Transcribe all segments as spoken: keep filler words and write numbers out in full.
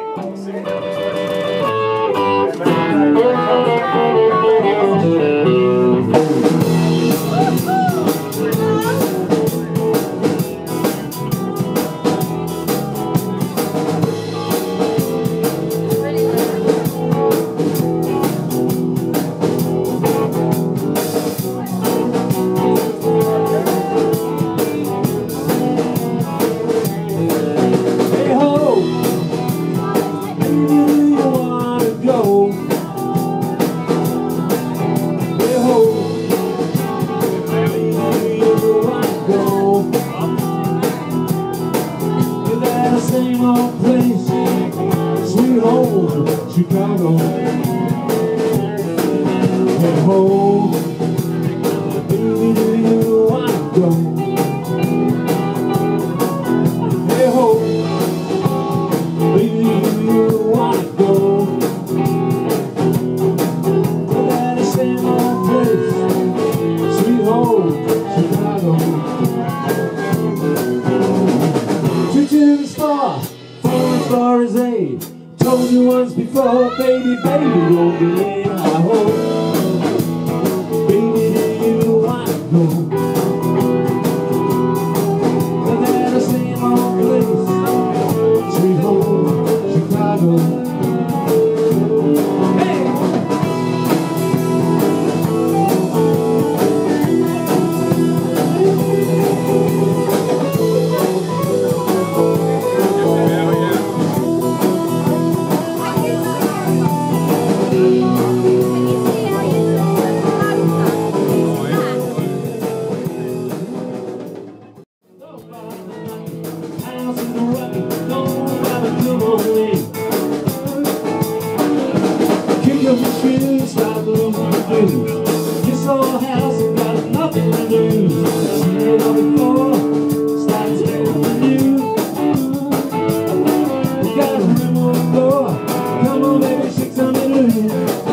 Chicago, hey ho, baby, do you wanna go? Hey ho, baby, do you wanna go? To that same old place, sweet home, Chicago. Treat you to the star, for the star is eight. Told you once before, baby, baby, don't be late. I hope, baby, do you wanna go? To that same old place, sweet home, Chicago. This old house has got nothing to do. Seen it all before, starting to something new. We got a room on the floor. Come on, baby, shake something loose.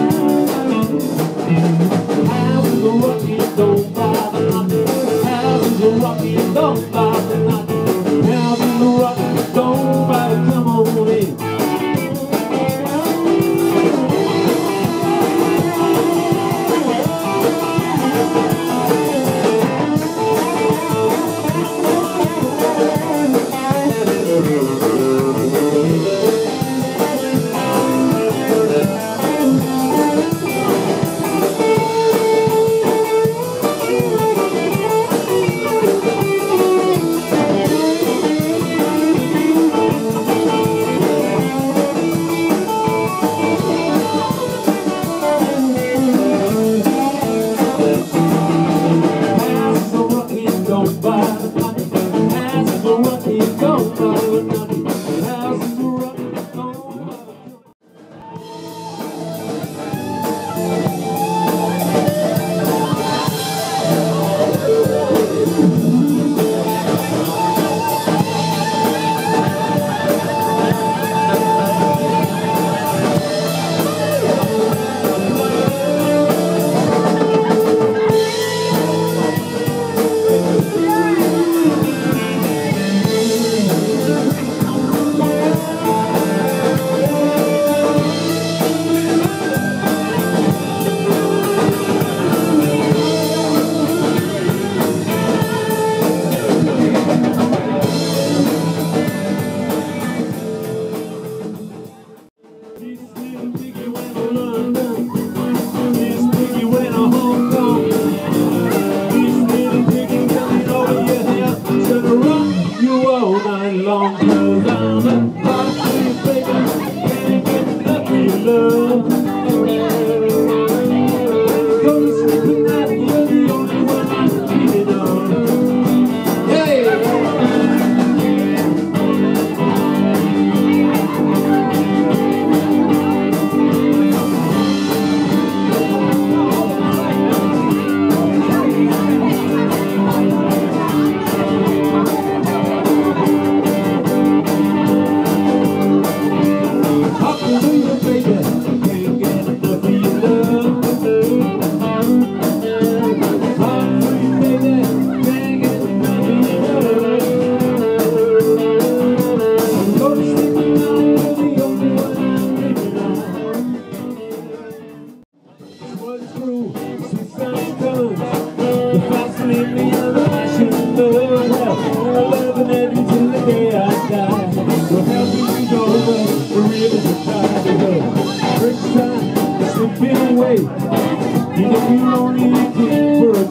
Houses are rocky, don't bother nothing. Houses are rocky, don't bother nothing. Houses are rocky, don't bother, come on in.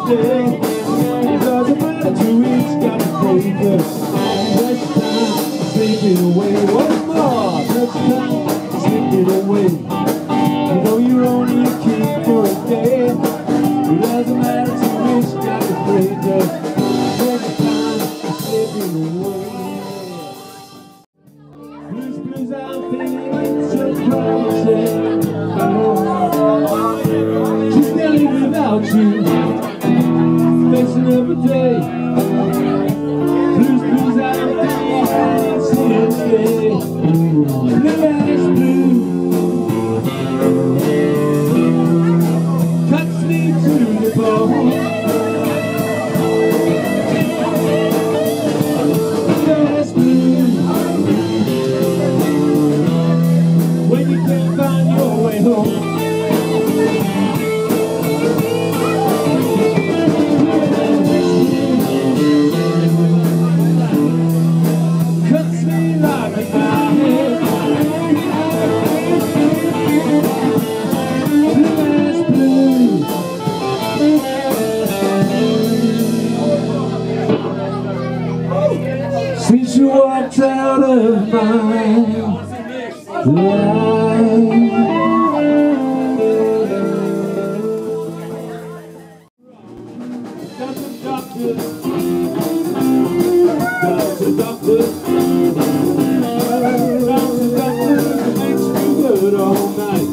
stay. It doesn't matter to each got to pay for fresh time, slipping away. One more, fresh time, slipping away. You know you're only a king for a day. It doesn't matter to each got to pay for fresh time, slipping away. Blues, blues, I'm feeling so promising. She's standing without you, facing every day. Blues, blues, I'm feeling still stay. Blue as blue cuts me to the bone. Blue as blue when you can't find your way home. Since you walked out of my life, doctor, doctor, doctor, doctor, doctor, doctor, it makes me good all night.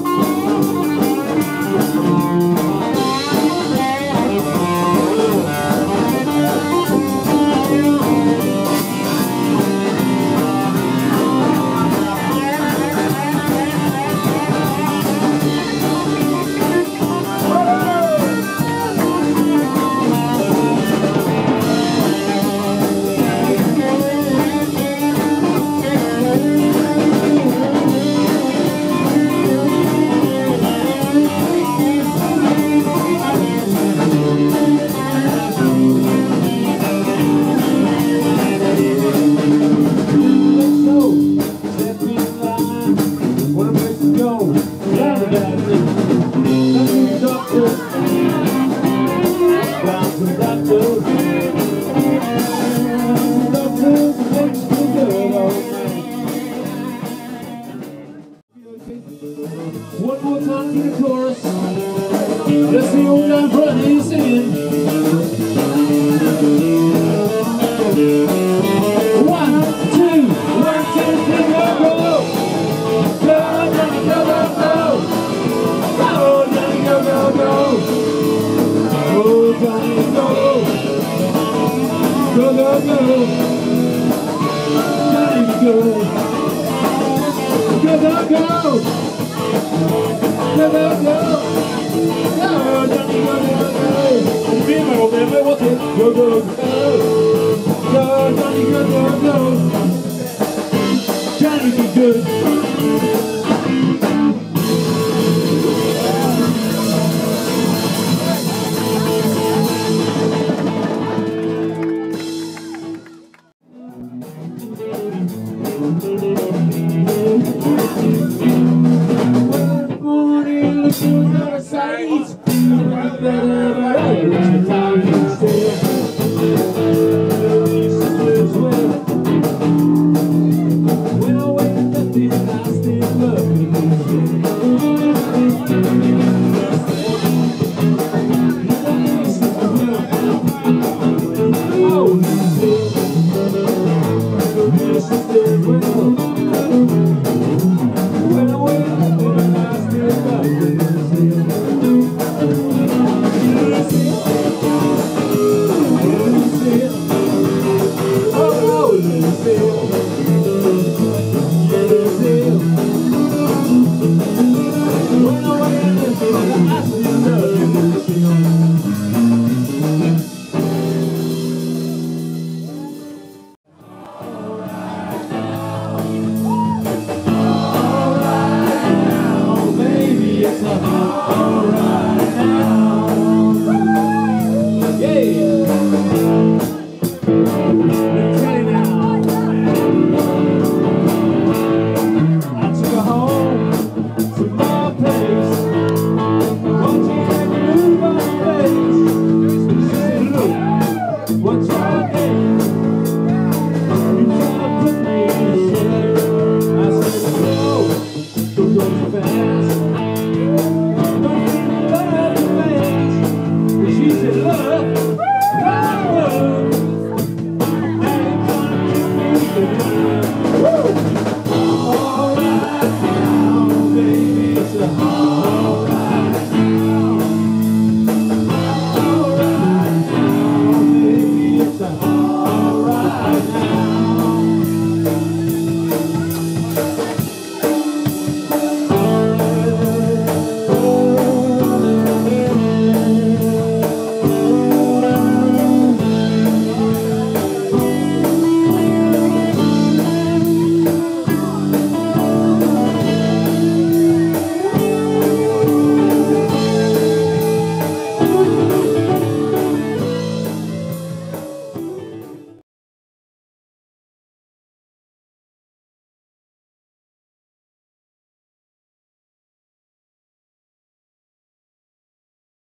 One more time for the chorus. Let's see old time brother singing. One, two, one, two, three, go, go, go. Go, Johnny, go, go, go. Go, Johnny, go, go, go. Oh, Johnny, go. Go, go, go. Johnny, go. Go, go, go. Go, go, go. Go, Johnny, go, go, go. And be my old man, what's it? Go, go, go. Go, Johnny, go, go, go. Johnny, be good. Morning, looking for a sight.